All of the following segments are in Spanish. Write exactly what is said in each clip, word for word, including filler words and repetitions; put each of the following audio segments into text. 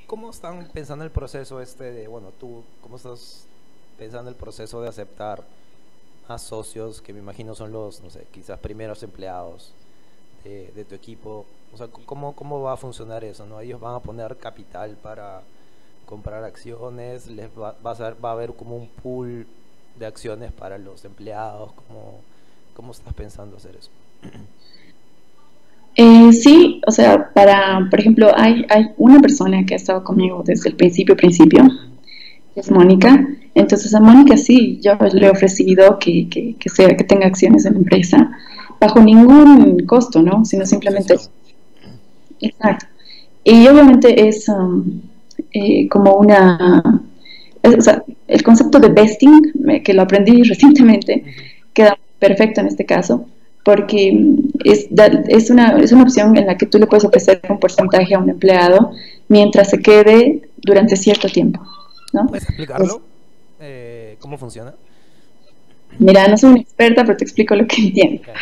¿Cómo están pensando el proceso este de, bueno, tú, cómo estás pensando el proceso de aceptar a socios que me imagino son los, no sé, quizás primeros empleados de, de tu equipo? O sea, ¿cómo, cómo va a funcionar eso, no? Ellos van a poner capital para comprar acciones, les va, va a ser, va a haber como un pool de acciones para los empleados. ¿Cómo, cómo estás pensando hacer eso? Eh, sí, o sea, para, por ejemplo, hay, hay una persona que ha estado conmigo desde el principio, principio, que es Mónica. Entonces a Mónica sí, yo le he ofrecido que, que, que sea, que tenga acciones en la empresa bajo ningún costo, ¿no? Sino Sin simplemente, obsesión. exacto. Y obviamente es um, eh, como una, es- o sea, el concepto de vesting, me- que lo aprendí recientemente, Ujú. queda perfecto en este caso, porque mm, es, da- es una, es una opción en la que tú le puedes ofrecer un porcentaje a un empleado mientras se quede durante cierto tiempo, ¿no? ¿Puedes Pues, explicarlo? Eh, ¿cómo funciona? mira, no soy una experta, pero te explico lo que entiendo. Ya.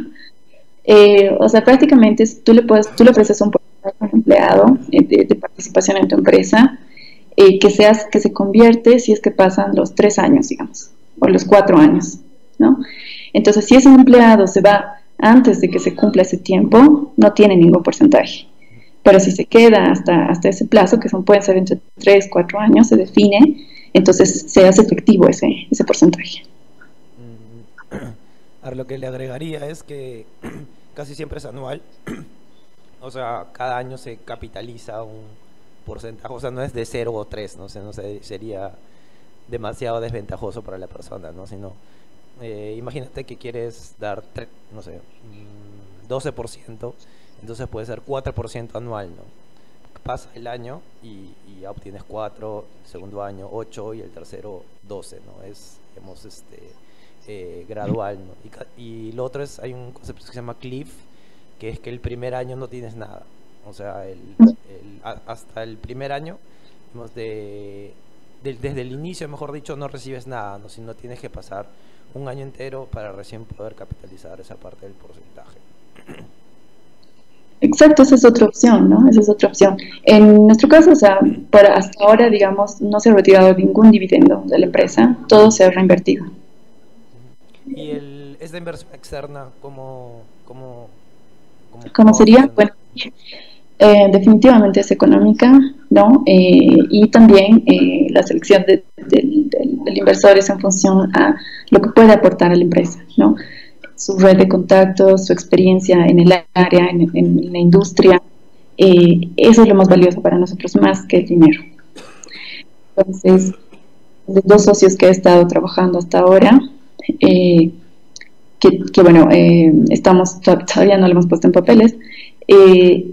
Eh, o sea, prácticamente es- tú le puedes, tú le ofreces un porcentaje a un empleado eh, de, de participación en tu empresa, eh, que seas, que se convierte si es que pasan los tres años, digamos, o los cuatro años, ¿no? Entonces, si ese empleado se va antes de que se cumpla ese tiempo, no tiene ningún porcentaje. Pero si se queda hasta, hasta ese plazo, que son, pueden ser entre tres, cuatro años, se define, entonces se hace efectivo ese, ese porcentaje. Mm, Ahora lo que le agregaría es que casi siempre es anual. O sea, cada año se capitaliza un porcentaje. O sea, no es de cero o tres, ¿no? O sea, no sé, sería demasiado desventajoso para la persona, ¿no? Sino, eh, imagínate que quieres dar, tre- no sé, mm, doce por ciento, entonces puede ser cuatro por ciento anual, ¿no? Pasa el año y, y ya obtienes cuatro, el segundo año ocho y el tercero doce, ¿no? Es, digamos, este, eh, gradual, ¿no? Y, ca- y lo otro es, hay un concepto que se llama cliff, que es que el primer año no tienes nada. O sea, el, el- a- hasta el primer año, digamos, de, del- desde el inicio, mejor dicho, no recibes nada, ¿no? Sino tienes que pasar un año entero para recién poder capitalizar esa parte del porcentaje. Exacto, esa es otra opción, ¿no? Esa es otra opción. En nuestro caso, o sea, para hasta ahora, digamos, no se ha retirado ningún dividendo de la empresa, todo se ha reinvertido. Ujú. Y el, esta inversión externa, ¿cómo, cómo, cómo, ¿Cómo cómo va a sería? funcionar? Bueno, eh, definitivamente es económica, ¿no? Eh, y también eh, la selección de- del, del- del inversor es en función a lo que puede aportar a la empresa, ¿no? Su red de contactos, su experiencia en el área, en, en la industria, eh, eso es lo más valioso para nosotros, más que el dinero. Entonces, los dos socios que he estado trabajando hasta ahora, eh, que, que, bueno, eh, estamos, todavía no lo hemos puesto en papeles, eh,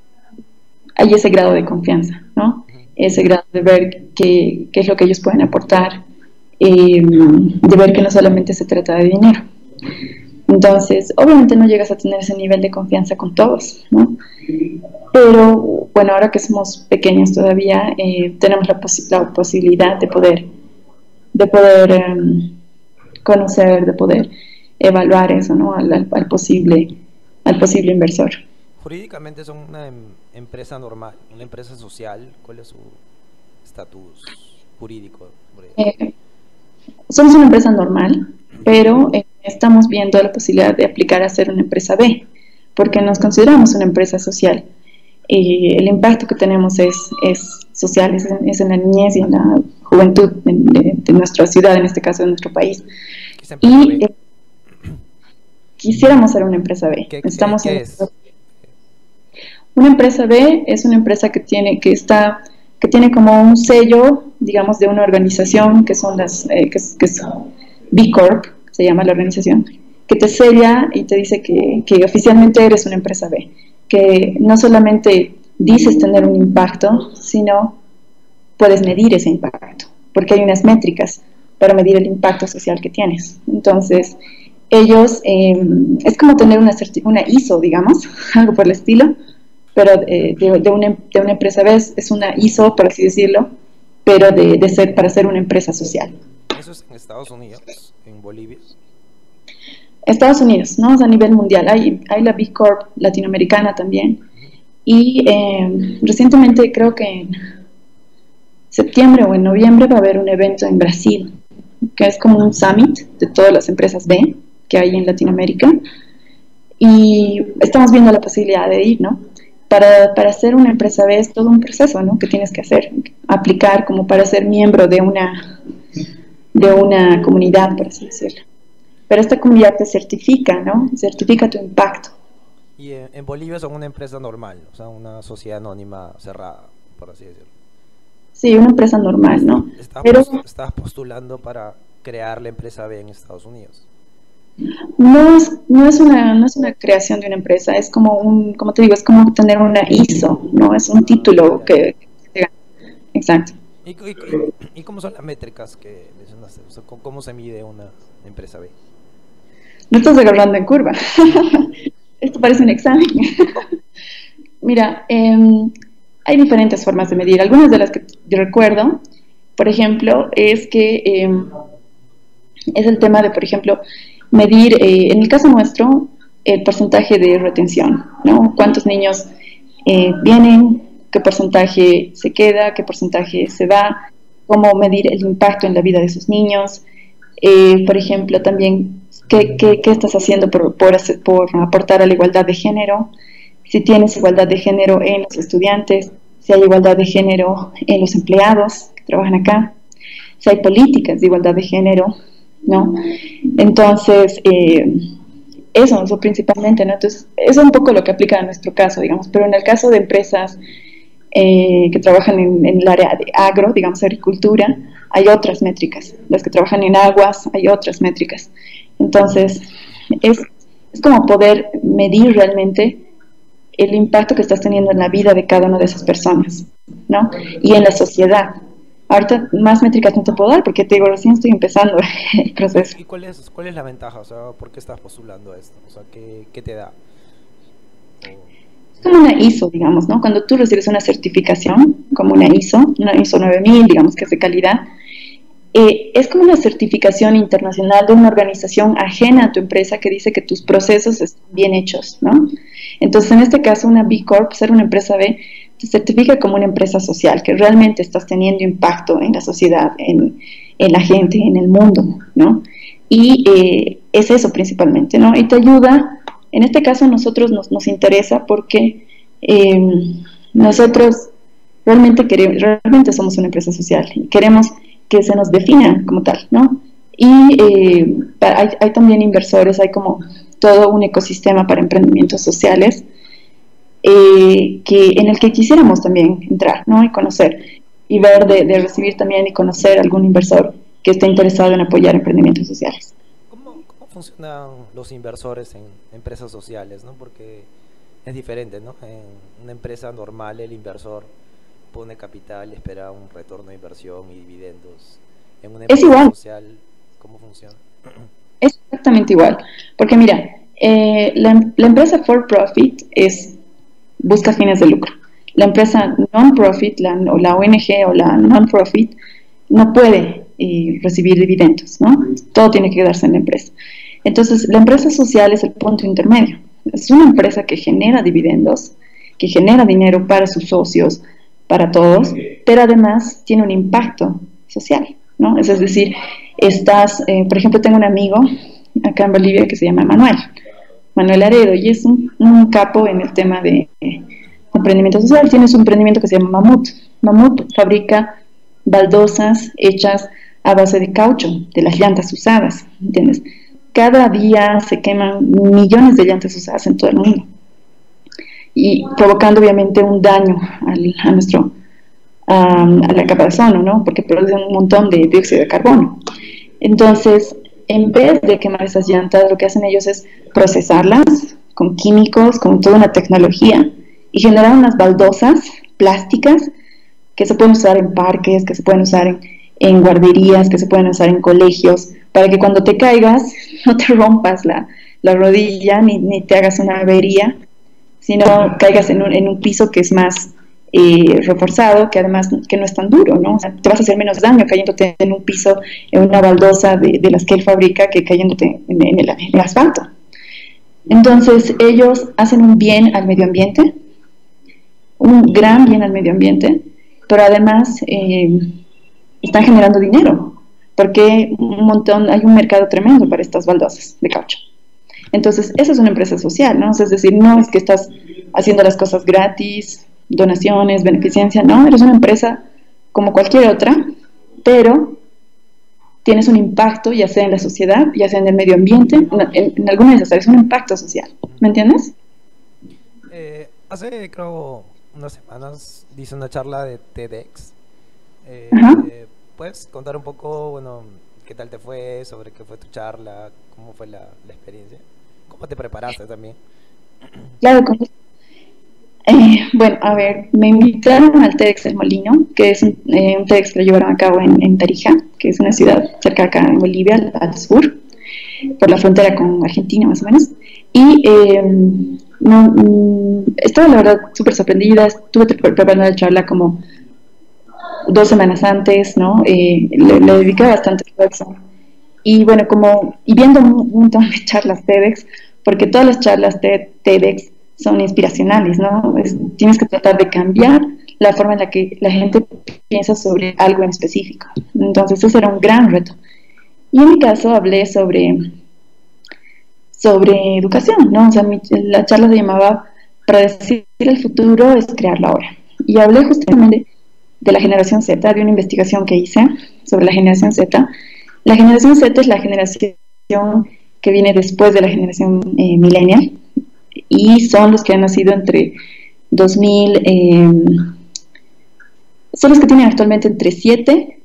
hay ese grado de confianza, ¿no? Ujú. Ese grado de ver qué, qué es lo que ellos pueden aportar, eh, de ver que no solamente se trata de dinero. Entonces, obviamente no llegas a tener ese nivel de confianza con todos, ¿no? Pero bueno, ahora que somos pequeños todavía, eh, tenemos la, posi la, posibilidad de poder, de poder eh, conocer, de poder evaluar eso, ¿no? Al, al, al posible, al posible inversor. Jurídicamente son una em- empresa normal, una empresa social. ¿Cuál es su estatus jurídico? Porque- Eh, Somos una empresa normal, pero eh, estamos viendo la posibilidad de aplicar a ser una empresa B, porque nos consideramos una empresa social. Y el impacto que tenemos es, es social, es en, es en la niñez y en la juventud de, de, de, nuestra ciudad, en este caso de nuestro país. ¿Qué es empresa Y B? eh, quisiéramos ser una empresa B. ¿Qué, qué, Estamos qué en es? una empresa B, es una empresa que tiene, que está, que tiene como un sello, digamos, de una organización que son las, eh, que, es, que es B Corp, se llama la organización, que te sella y te dice que, que oficialmente eres una empresa B, que no solamente dices tener un impacto, sino puedes medir ese impacto, porque hay unas métricas para medir el impacto social que tienes. Entonces, ellos, eh, es como tener una, una I S O, digamos, algo por el estilo, pero eh, de, de, una, de, una, empresa B es una I S O, por así decirlo, pero de, de ser, para ser una empresa social. ¿Eso es en Estados Unidos? ¿En Bolivia? Estados Unidos, ¿no? Es a nivel mundial. Hay, hay la B Corp latinoamericana también. Ujú. Y eh, recientemente creo que en septiembre o en noviembre va a haber un evento en Brasil, que es como un summit de todas las empresas B que hay en Latinoamérica, y estamos viendo la posibilidad de ir, ¿no? Para, para ser una empresa B es todo un proceso, ¿no? Que tienes que hacer, aplicar como para ser miembro de una, de una comunidad, por así decirlo. Pero esta comunidad te certifica, ¿no? Certifica tu impacto. Y en, en Bolivia son una empresa normal, o sea, una sociedad anónima cerrada, por así decirlo. Sí, una empresa normal, ¿no? Estás, Pero estás postulando para crear la empresa B en Estados Unidos. no es, no es una, no es una creación de una empresa, es como un, como te digo, es como tener una I S O, ¿no? Es un título que, que exacto. ¿Y, y, ¿Y cómo son las métricas que mencionaste? O sea, ¿cómo se mide una empresa B? No estás agarrando en curva. Esto parece un examen. Mira, eh, hay diferentes formas de medir. Algunas de las que yo recuerdo, por ejemplo, es que eh, es el tema de, por ejemplo, medir, eh, en el caso nuestro, el porcentaje de retención, ¿no? ¿Cuántos niños eh, vienen? ¿Qué porcentaje se queda? ¿Qué porcentaje se va? ¿Cómo medir el impacto en la vida de esos niños? Eh, por ejemplo, también, ¿qué, qué, qué estás haciendo por, por, hacer, por aportar a la igualdad de género? Si tienes igualdad de género en los estudiantes, si hay igualdad de género en los empleados que trabajan acá, si hay políticas de igualdad de género, ¿no? Entonces, eh, eso, eso principalmente, ¿no? Entonces, eso es un poco lo que aplica a nuestro caso, digamos, pero en el caso de empresas eh, que trabajan en, en el área de agro, digamos, agricultura, hay otras métricas. Las que trabajan en aguas, hay otras métricas. Entonces, es, es como poder medir realmente el impacto que estás teniendo en la vida de cada una de esas personas, ¿no? Y en la sociedad. Ahorita más métricas no te puedo dar porque te digo, recién estoy empezando el proceso. ¿Y cuál es, cuál es la ventaja? O sea, ¿por qué estás postulando esto? O sea, ¿qué, qué te da? Es como una I S O, digamos, ¿no? Cuando tú recibes una certificación, como una I S O, una I S O nueve mil, digamos que es de calidad, eh, es como una certificación internacional de una organización ajena a tu empresa que dice que tus procesos están bien hechos, ¿no? Entonces, en este caso, una B Corp, ser una empresa B, te certifica como una empresa social, que realmente estás teniendo impacto en la sociedad, en, en la gente, en el mundo, ¿no? Y eh, es eso principalmente, ¿no? Y te ayuda, en este caso a nosotros nos, nos interesa porque eh, nosotros realmente, queremos, realmente somos una empresa social y queremos que se nos defina como tal, ¿no? Y eh, hay, hay también inversores, hay como todo un ecosistema para emprendimientos sociales eh, que, en el que quisiéramos también entrar, ¿no? Y conocer, y ver de, de recibir también y conocer algún inversor que esté interesado en apoyar emprendimientos sociales. ¿Cómo, cómo funcionan los inversores en empresas sociales, ¿no? Porque es diferente, ¿no? En una empresa normal el inversor pone capital y espera un retorno de inversión y dividendos. En una empresa es igual. social, ¿cómo funciona? Es exactamente igual, porque mira, eh, la, la empresa for profit es, busca fines de lucro. La empresa non-profit, la, o la O N G o la non-profit, no puede eh, recibir dividendos, ¿no? Todo tiene que quedarse en la empresa. Entonces, la empresa social es el punto intermedio. Es una empresa que genera dividendos, que genera dinero para sus socios, para todos, pero además tiene un impacto social, ¿no? Es, es decir, estás, eh, por ejemplo, tengo un amigo acá en Bolivia que se llama Manuel, Manuel Aredo, y es un, un capo en el tema de eh, emprendimiento social. Tiene su emprendimiento que se llama Mamut. Mamut fabrica baldosas hechas a base de caucho, de las llantas usadas, ¿entiendes? Cada día se queman millones de llantas usadas en todo el mundo, y provocando obviamente un daño al, a nuestro um, a la capa de ozono, ¿no? Porque producen un montón de dióxido de carbono. Entonces, en vez de quemar esas llantas, lo que hacen ellos es procesarlas con químicos, con toda una tecnología, y generar unas baldosas plásticas que se pueden usar en parques, que se pueden usar en, en guarderías, que se pueden usar en colegios, para que cuando te caigas no te rompas la, la rodilla ni, ni te hagas una avería, sino caigas en un, en un piso que es más eh, reforzado, que además que no es tan duro, ¿no? O sea, te vas a hacer menos daño cayéndote en un piso, en una baldosa de, de las que él fabrica, que cayéndote en, en, el, en el asfalto. Entonces, ellos hacen un bien al medio ambiente, un gran bien al medio ambiente, pero además eh, están generando dinero, porque un montón, hay un mercado tremendo para estas baldosas de caucho. Entonces, eso es una empresa social, ¿no? O sea, es decir, no es que estás haciendo las cosas gratis, donaciones, beneficencia, no, eres una empresa como cualquier otra, pero tienes un impacto, ya sea en la sociedad, ya sea en el medio ambiente, en, en, en alguna de esas áreas, un impacto social, ¿me entiendes? Eh, hace, creo, unas semanas hice una charla de TEDx. Eh, Ajá. eh, ¿Puedes contar un poco, bueno, qué tal te fue, sobre qué fue tu charla, cómo fue la, la experiencia? ¿Cómo te preparaste también? Claro, con gusto. Eh, bueno, a ver, me invitaron al TEDx El Molino, que es un, eh, un TEDx que lo llevaron a cabo en, en Tarija, que es una ciudad cerca acá en Bolivia, al, al sur, por la frontera con Argentina más o menos. Y eh, no, mm, estaba la verdad súper sorprendida, estuve preparando la charla como dos semanas antes, ¿no? Eh, le, le dediqué bastante esfuerzo. Y bueno, como, y viendo un montón de charlas TEDx, porque todas las charlas de TEDx son inspiracionales, ¿no? Es, tienes que tratar de cambiar la forma en la que la gente piensa sobre algo en específico. Entonces, eso era un gran reto. Y en mi caso hablé sobre, sobre educación, ¿no? O sea, mi, la charla se llamaba Predecir el futuro es crearlo ahora. Y hablé justamente de la generación Z, de una investigación que hice sobre la generación Z. La generación Z es la generación que viene después de la generación eh, millennial, y son los que han nacido entre dos mil, eh, son los que tienen actualmente entre siete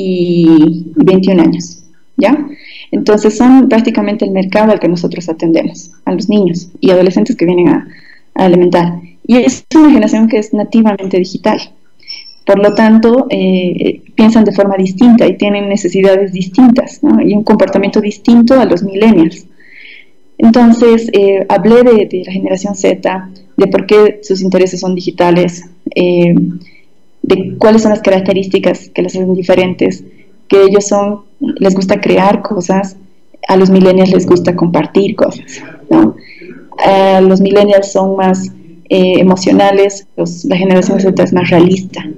y veintiún años, ¿ya? Entonces son prácticamente el mercado al que nosotros atendemos, a los niños y adolescentes que vienen a, a elemental. Y es una generación que es nativamente digital. Por lo tanto, eh, piensan de forma distinta y tienen necesidades distintas, ¿no? Y un comportamiento distinto a los millennials. Entonces, eh, hablé de, de la generación Z, de por qué sus intereses son digitales, eh, de cuáles son las características que les hacen diferentes, que ellos son, les gusta crear cosas, a los millennials les gusta compartir cosas, ¿no? A los millennials son más eh, emocionales, los, la generación Z es más realista.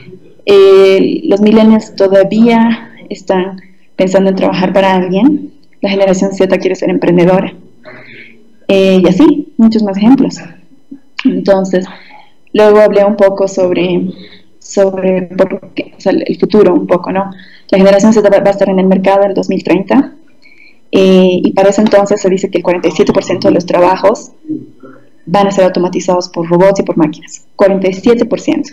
Eh, los millennials todavía están pensando en trabajar para alguien, la generación Z quiere ser emprendedora. Eh, y así, muchos más ejemplos. Entonces, luego hablé un poco sobre, sobre por qué, o sea, el futuro un poco, ¿no? La generación Z va a estar en el mercado en el dos mil treinta, eh, y para ese entonces se dice que el cuarenta y siete por ciento de los trabajos van a ser automatizados por robots y por máquinas. cuarenta y siete por ciento.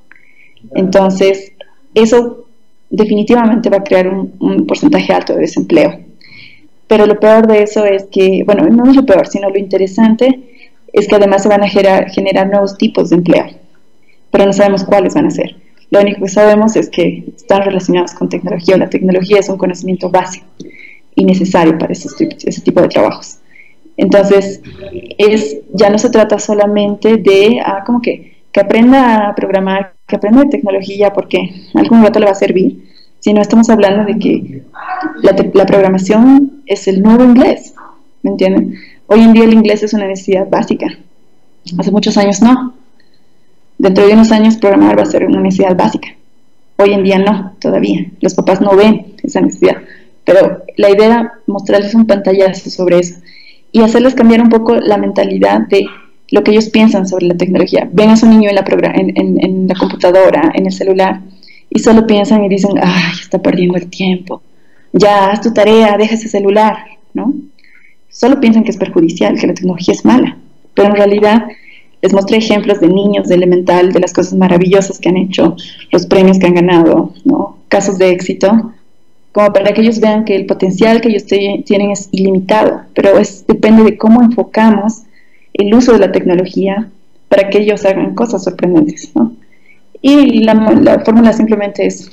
Entonces, eso definitivamente va a crear un, un porcentaje alto de desempleo. Pero lo peor de eso es que, bueno, no es lo peor, sino lo interesante es que además se van a generar, generar nuevos tipos de empleo, pero no sabemos cuáles van a ser. Lo único que sabemos es que están relacionados con tecnología, o la tecnología es un conocimiento básico y necesario para ese, ese tipo de trabajos. Entonces, es, ya no se trata solamente de, ah, como que, que aprenda a programar, que aprenda de tecnología porque algún rato le va a servir, sino estamos hablando de que la, la programación es el nuevo inglés, ¿me entienden? Hoy en día el inglés es una necesidad básica, hace muchos años no. Dentro de unos años programar va a ser una necesidad básica. Hoy en día no, todavía. Los papás no ven esa necesidad. Pero la idea era mostrarles un pantallazo sobre eso y hacerles cambiar un poco la mentalidad de lo que ellos piensan sobre la tecnología. Ven a su niño en la, en, en, en la computadora, en el celular, y solo piensan y dicen, ay, está perdiendo el tiempo. Ya, haz tu tarea, deja ese celular, ¿no? Solo piensan que es perjudicial, que la tecnología es mala. Pero en realidad les mostré ejemplos de niños de elemental, de las cosas maravillosas que han hecho, los premios que han ganado, ¿no? Casos de éxito, como para que ellos vean que el potencial que ellos tienen es ilimitado, pero es, depende de cómo enfocamos el uso de la tecnología para que ellos hagan cosas sorprendentes, ¿no? Y la, la fórmula simplemente es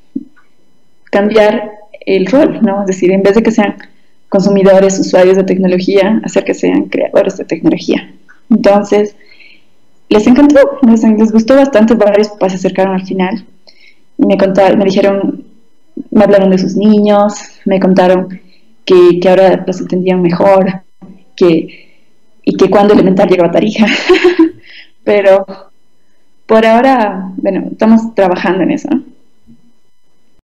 cambiar el rol, ¿no? Es decir, en vez de que sean consumidores, usuarios de tecnología, hacer que sean creadores de tecnología. Entonces, les encantó, les, les gustó bastante, varios papás se acercaron al final y me contaron, me dijeron, me hablaron de sus niños, me contaron que, que ahora los entendían mejor, que, y que cuando elemental llegaba a Tarija, pero Por ahora, bueno, estamos trabajando en eso, ¿no?